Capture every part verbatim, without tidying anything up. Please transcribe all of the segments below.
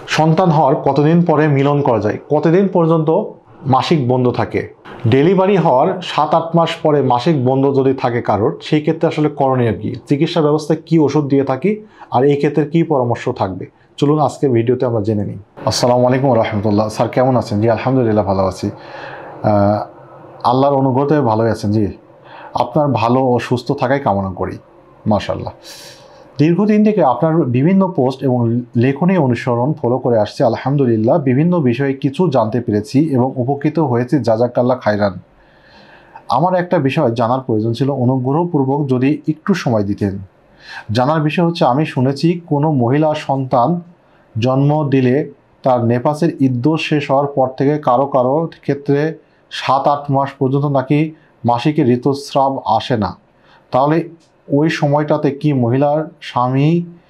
সন্তান হওয়ার কতদিন পরে মিলন করা যায়? কতদিন পর্যন্ত মাসিক বন্ধ থাকে? ডেলিভারি হওয়ার সাত আট মাস পরে মাসিক বন্ধ যদি থাকে কারোর, সেই ক্ষেত্রে আসলে করণীয় কী? চিকিৎসা ব্যবস্থায় কী ওষুধ দিয়ে থাকি আর এই ক্ষেত্রে কী পরামর্শ থাকবে? চলুন আজকের ভিডিওতে আমরা জেনে নিই। আসসালামু আলাইকুম রহমতুল্লাহ। স্যার কেমন আছেন? জি আলহামদুলিল্লাহ ভালো আছি, আল্লাহর অনুগ্রহে ভালোই আছেন। জি আপনার ভালো ও সুস্থ থাকাই কামনা করি। মাশাআল্লাহ। দীর্ঘদিন থেকে আপনার বিভিন্ন পোস্ট এবং লেখনী অনুসরণ ফলো করে আসছে, আলহামদুলিল্লাহ বিভিন্ন বিষয়ে কিছু জানতে পেরেছি এবং উপকৃত হয়েছি, জাযাকাল্লাহ খায়রান। আমার একটা বিষয় জানার প্রয়োজন ছিল, অনুগ্রহপূর্বক যদি একটু সময় দিতেন। জানার বিষয় হচ্ছে, আমি শুনেছি কোনো মহিলা সন্তান জন্ম দিলে তার নেফাসের ইদ্যত শেষ হওয়ার পর থেকে কারো কারো ক্ষেত্রে সাত আট মাস পর্যন্ত নাকি মাসিকের ঋতুস্রাব আসে না। তাহলে ওই সময়টাতে কি মহিলার স্বামী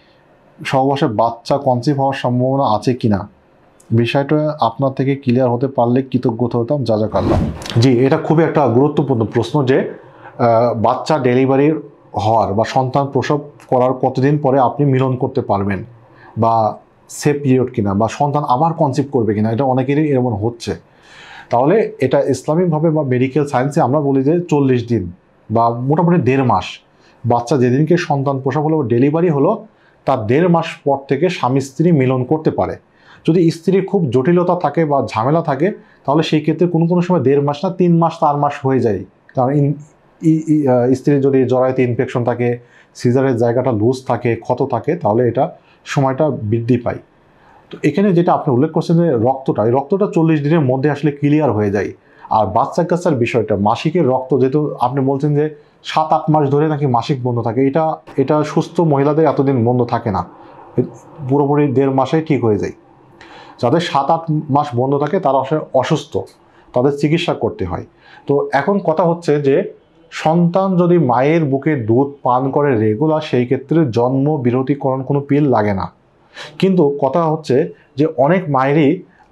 সহবাসে বাচ্চা কনসিভ হওয়ার সম্ভাবনা আছে কিনা? বিষয়টা আপনার থেকে ক্লিয়ার হতে পারলে কৃতজ্ঞতা হতাম, জাযাকাল্লাহ। জি এটা খুবই একটা গুরুত্বপূর্ণ প্রশ্ন যে বাচ্চা ডেলিভারি হওয়ার বা সন্তান প্রসব করার কতদিন পরে আপনি মিলন করতে পারবেন, বা সেফ পিরিয়ড কিনা, বা সন্তান আবার কনসিভ করবে কিনা, এটা অনেকেরই এমন হচ্ছে। তাহলে এটা ইসলামিকভাবে বা মেডিকেল সায়েন্সে আমরা বলি যে চল্লিশ দিন বা মোটামুটি দেড় মাস, বাচ্চা যেদিনকে সন্তান প্রসব হলো, ডেলিভারি হলো, তার দেড় মাস পর থেকে স্বামী স্ত্রী মিলন করতে পারে। যদি স্ত্রীর খুব জটিলতা থাকে বা ঝামেলা থাকে, তাহলে সেই ক্ষেত্রে কোনো কোনো সময় দেড় মাস না তিন মাস চার মাস হয়ে যায়। কারণ স্ত্রীর যদি জরায়ুতে ইনফেকশন থাকে, সিজারের জায়গাটা লুজ থাকে, ক্ষত থাকে, তাহলে এটা সময়টা বৃদ্ধি পায়। তো এখানে যেটা আপনি উল্লেখ করছেন যে রক্তটা, এই রক্তটা চল্লিশ দিনের মধ্যে আসলে ক্লিয়ার হয়ে যায়। আর বাচ্চা কাচ্চার বিষয়টা, মাসিকের রক্ত যেহেতু আপনি বলছেন যে সাত আট মাস ধরে নাকি মাসিক বন্ধ থাকে, এটা এটা সুস্থ মহিলাদের এতদিন বন্ধ থাকে না, পুরোপুরি দেড় মাসেই ঠিক হয়ে যায়। যাদের সাত আট মাস বন্ধ থাকে তারা আসলে অসুস্থ, তাদের চিকিৎসা করতে হয়। তো এখন কথা হচ্ছে যে সন্তান যদি মায়ের বুকে দুধ পান করে রেগুলার, সেই ক্ষেত্রে জন্ম বিরতিকরণ কোনো পিল লাগে না। কিন্তু কথা হচ্ছে যে অনেক মায়েরই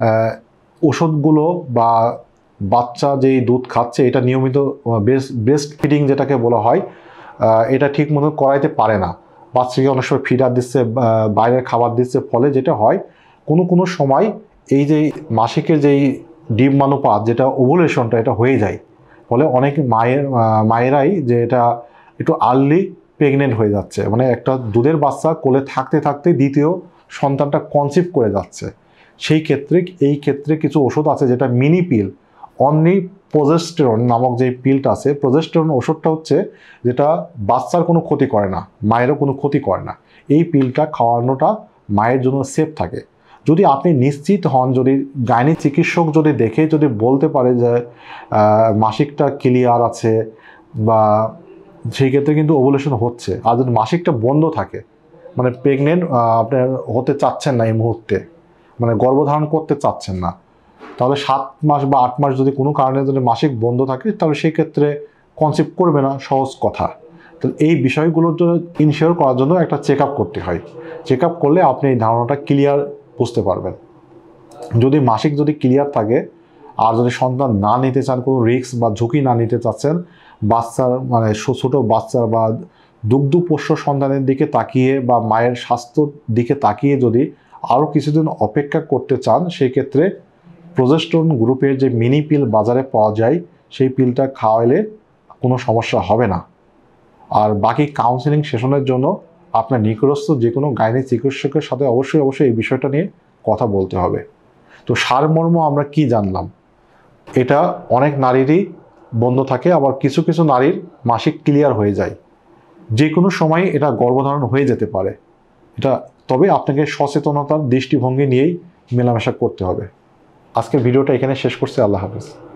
ওষুধগুলো বা বাচ্চা যেই দুধ খাচ্ছে এটা নিয়মিত ব্রেস্ট ফিডিং যেটাকে বলা হয়, এটা ঠিক মতো করাইতে পারে না। বাচ্চাকে অনেক সময় ফিডার দিচ্ছে, বাইরের খাবার দিচ্ছে, ফলে যেটা হয় কোনো কোনো সময় এই যে মাসিকের যেই ডিম্বাণুপাত যেটা ওভুলেশনটা এটা হয়ে যায়। ফলে অনেক মায়ের মায়েরাই যে এটা একটু আর্লি প্রেগনেন্ট হয়ে যাচ্ছে, মানে একটা দুধের বাচ্চা কোলে থাকতে থাকতে দ্বিতীয় সন্তানটা কনসিভ করে যাচ্ছে। সেই ক্ষেত্রে এই ক্ষেত্রে কিছু ওষুধ আছে যেটা মিনি পিল, অনলি প্রজেস্টেরন নামক যে পিলটা আছে, প্রজেস্টেরন ওষুধটা হচ্ছে যেটা বাচ্চার কোনো ক্ষতি করে না, মায়েরও কোনো ক্ষতি করে না। এই পিলটা খাওয়ানোটা মায়ের জন্য সেফ থাকে। যদি আপনি নিশ্চিত হন, যদি গাইনি চিকিৎসক যদি দেখে যদি বলতে পারে যে মাসিকটা ক্লিয়ার আছে, বা সেই ক্ষেত্রে কিন্তু ওভুলেশন হচ্ছে। আর যদি মাসিকটা বন্ধ থাকে, মানে প্রেগনেন্ট আপনার হতে চাচ্ছেন না এই মুহূর্তে, মানে গর্ভধারণ করতে চাচ্ছেন না, তাহলে সাত মাস বা আট মাস যদি কোনো কারণে যদি মাসিক বন্ধ থাকে, তাহলে সেই ক্ষেত্রে কনসিভ করবে না, সহজ কথা। তো এই বিষয়গুলো ইনশিওর করার জন্য একটা চেক আপ করতে হয়। চেক আপ করলে আপনি এই ধারণাটা ক্লিয়ার বুঝতে পারবেন। যদি মাসিক যদি ক্লিয়ার থাকে আর যদি সন্তান না নিতে চান, কোনো রিস্ক বা ঝুঁকি না নিতে চাচ্ছেন, বাচ্চার মানে ছোটো বাচ্চার বা দুগ্ধপোষ্য সন্তানের দিকে তাকিয়ে বা মায়ের স্বাস্থ্যর দিকে তাকিয়ে যদি আরও কিছুদিন অপেক্ষা করতে চান, সেই ক্ষেত্রে প্রজেস্টেরন গ্রুপের যে মিনি পিল বাজারে পাওয়া যায়, সেই পিলটা খাওয়াইলে কোনো সমস্যা হবে না। আর বাকি কাউন্সেলিং সেশনের জন্য আপনার নিকটস্থ যে কোনো গাইনি চিকিৎসকের সাথে অবশ্যই অবশ্যই এই বিষয়টা নিয়ে কথা বলতে হবে। তো সারমর্ম আমরা কি জানলাম? এটা অনেক নারীরই বন্ধ থাকে, আবার কিছু কিছু নারীর মাসিক ক্লিয়ার হয়ে যায়। যে কোনো সময় এটা গর্ভধারণ হয়ে যেতে পারে এটা, তবে আপনাকে সচেতনতার দৃষ্টিভঙ্গি নিয়েই মেলামেশা করতে হবে। আজকের ভিডিওটা এখানে শেষ করছি। আল্লাহ হাফেজ।